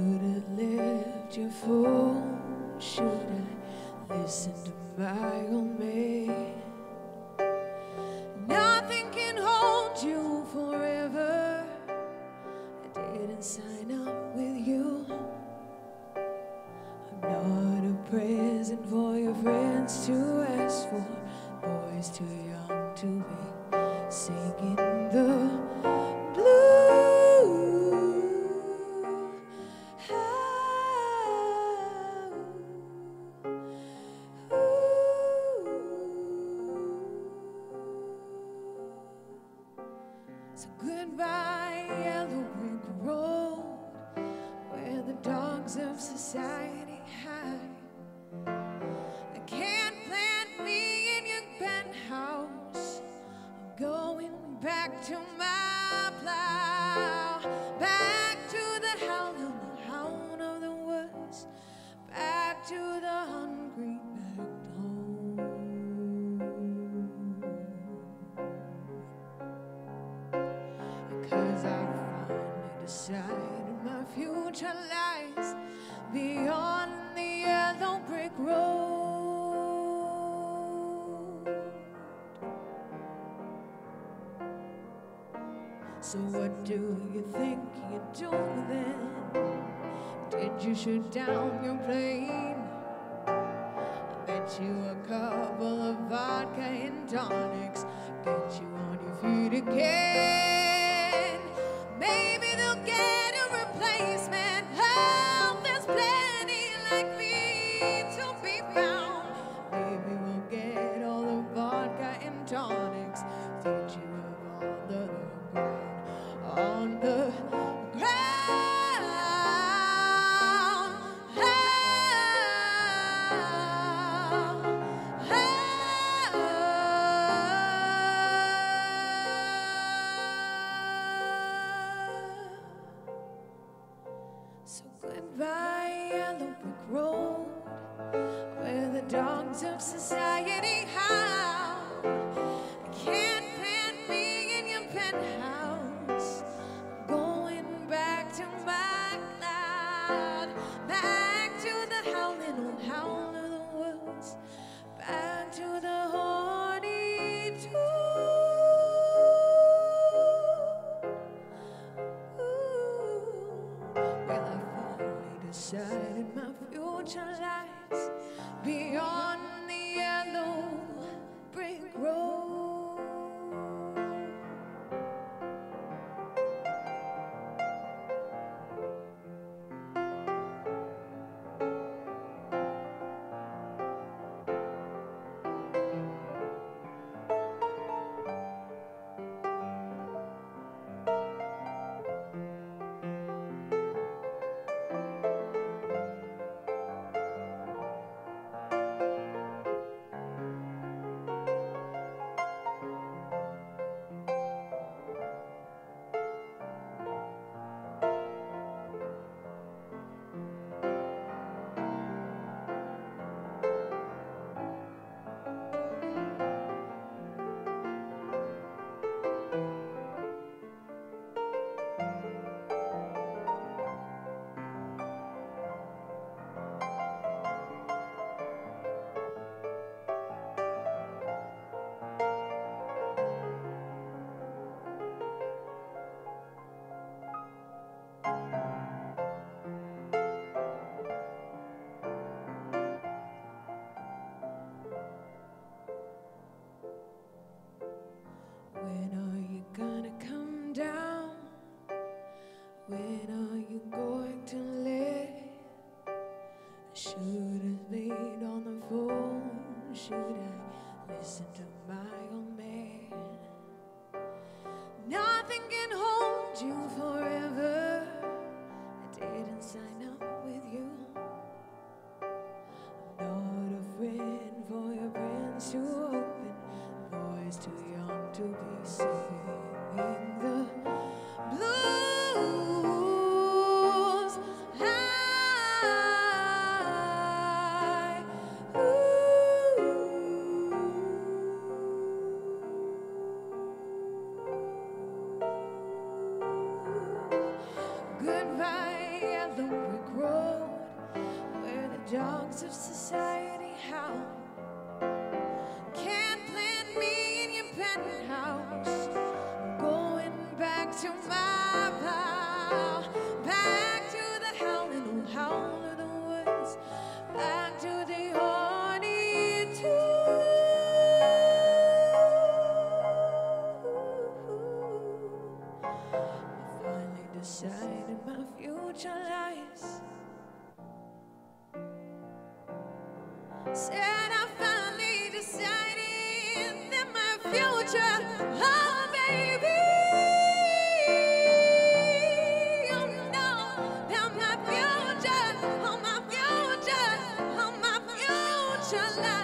have left your phone. Should I listen to my old man? Nothing can hold you forever. I didn't sign up with you. I'm not a present for your friends to ask for. Boys too young to be singing the blues. So goodbye, yellow brick road, where the dogs of society hide. I can't plant me in your penthouse. I'm going back to my plow, back to the hound of the woods, back to the hungry back home. 'Cause I finally decided my future lies beyond the yellow brick road. So what do you think you do then? Did you shoot down your plane? I bet you a couple of vodka and tonics get you on your feet again. Maybe they'll get a replacement. Oh, there's plenty like me to be found. Maybe we'll get all the vodka and tonics, teach you of all the ground, on the ground. So goodbye, yellow brick road, where the dogs of society howl. I can't plant me in your penthouse. I'm going back to my cloud, back to the howling old howl of the woods, back to the horny tune. Well, I finally decided my future lies beyond the yellow brick road. When are you gonna come down? When are you going to let? I should have laid on the phone. Should I listen to my old man? Nothing can hold you forever. I didn't sign up with you. I'm not a friend for your friends to open. Boys too young to be singing the blues. Ooh. dogs of society howl. Can't plant me in your penthouse. I'm going back to my plow, back to the howling old howl of the woods, back to the horny tune. I finally decided my future lies. Said I finally decided that my future, oh baby, oh no, that my future, oh my future, oh my future lies.